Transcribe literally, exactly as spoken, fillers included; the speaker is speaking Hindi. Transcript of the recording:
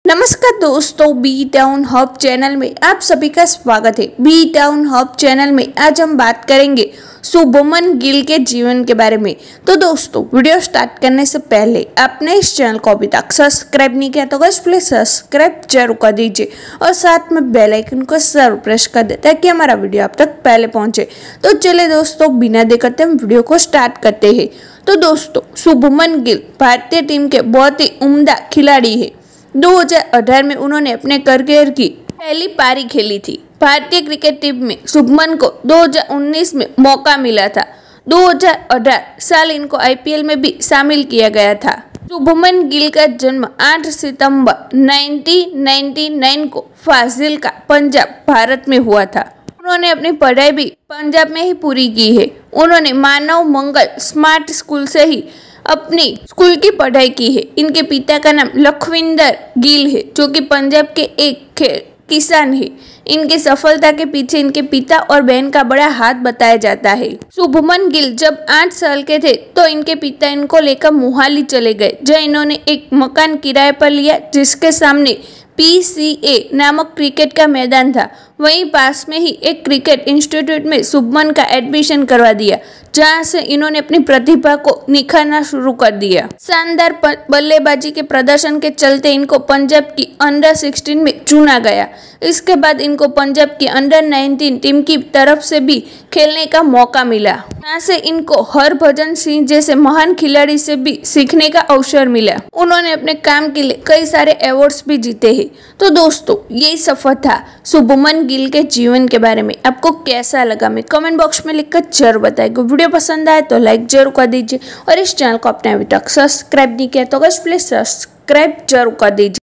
नमस्कार दोस्तों, बी टाउन हब चैनल में आप सभी का स्वागत है। बी टाउन हब चैनल में आज हम बात करेंगे शुभमन गिल के जीवन के बारे में। तो दोस्तों, वीडियो स्टार्ट करने से पहले आपने इस चैनल को अभी तक सब्सक्राइब नहीं किया तो बस प्लीज सब्सक्राइब जरूर कर दीजिए और साथ में बेल आइकन को जरूर प्रेस कर दे ताकि हमारा वीडियो आप तक पहले पहुंचे। तो चले दोस्तों, बिना देर करते हम वीडियो को स्टार्ट करते हैं। तो दोस्तों, शुभमन गिल भारतीय टीम के बहुत ही उम्दा खिलाड़ी है। दो हज़ार अठारह में उन्होंने अपने करियर की पहली पारी खेली थी। भारतीय क्रिकेट टीम में शुभमन को दो हज़ार उन्नीस में मौका मिला था। दो हज़ार अठारह साल इनको आईपीएल में भी शामिल किया गया था। शुभमन गिल का जन्म आठ सितंबर उन्नीस सौ निन्यानवे को फाजिल्का, पंजाब, भारत में हुआ था। उन्होंने अपनी पढ़ाई भी पंजाब में ही पूरी की है। उन्होंने मानव मंगल स्मार्ट स्कूल से ही अपनी स्कूल की पढ़ाई की है। इनके पिता का नाम लखविंदर गिल है, जो कि पंजाब के एक किसान है। इनकी सफलता के पीछे इनके पिता और बहन का बड़ा हाथ बताया जाता है। शुभमन गिल जब आठ साल के थे तो इनके पिता इनको लेकर मोहाली चले गए, जहाँ इन्होंने एक मकान किराए पर लिया जिसके सामने पीसीए नामक क्रिकेट का मैदान था। वहीं पास में ही एक क्रिकेट इंस्टीट्यूट में शुभमन का एडमिशन करवा दिया, जहां से इन्होंने अपनी प्रतिभा को निखारना शुरू कर दिया। शानदार बल्लेबाजी के प्रदर्शन के चलते इनको पंजाब की अंडर सोलह में चुना गया। इसके बाद इनको पंजाब की अंडर उन्नीस टीम की तरफ से भी खेलने का मौका मिला, जहां से इनको हरभजन सिंह जैसे महान खिलाड़ी से भी सीखने का अवसर मिला। उन्होंने अपने काम के लिए कई सारे अवार्ड्स भी जीते हैं। तो दोस्तों, यही सफर था शुभमन गिल के जीवन के बारे में। आपको कैसा लगा मैं कमेंट बॉक्स में लिखकर जरूर बताइए। वीडियो पसंद आए तो लाइक जरूर कर दीजिए और इस चैनल को आपने अभी तक सब्सक्राइब नहीं किया तो प्लीज सब्सक्राइब जरूर कर दीजिए।